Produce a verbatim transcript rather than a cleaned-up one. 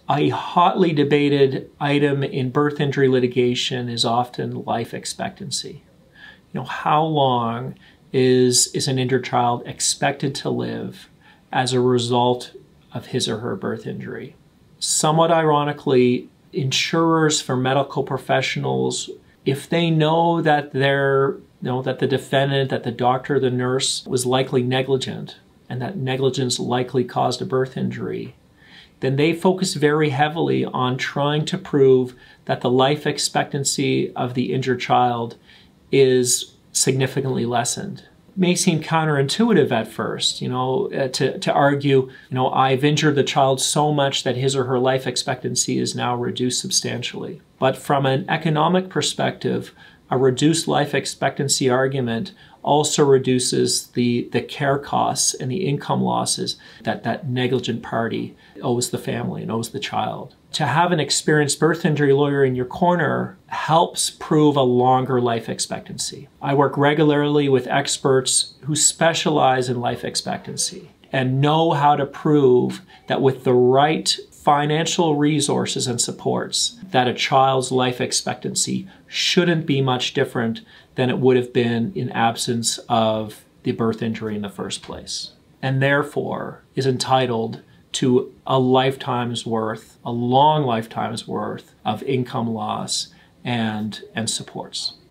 A hotly debated item in birth injury litigation is often life expectancy. You know, how long is, is an injured child expected to live as a result of his or her birth injury? Somewhat ironically, insurers for medical professionals, if they know that they're, you know, that the defendant, that the doctor, the nurse was likely negligent, and that negligence likely caused a birth injury, then they focus very heavily on trying to prove that the life expectancy of the injured child is significantly lessened. It may seem counterintuitive at first, you know, uh, to, to argue, you know, I've injured the child so much that his or her life expectancy is now reduced substantially. But from an economic perspective, a reduced life expectancy argument also reduces the, the care costs and the income losses that that negligent party owes the family and owes the child. To have an experienced birth injury lawyer in your corner helps prove a longer life expectancy. I work regularly with experts who specialize in life expectancy and know how to prove that with the right financial resources and supports, that a child's life expectancy shouldn't be much different than it would have been in absence of the birth injury in the first place, and therefore is entitled to a lifetime's worth, a long lifetime's worth of income loss and, and supports.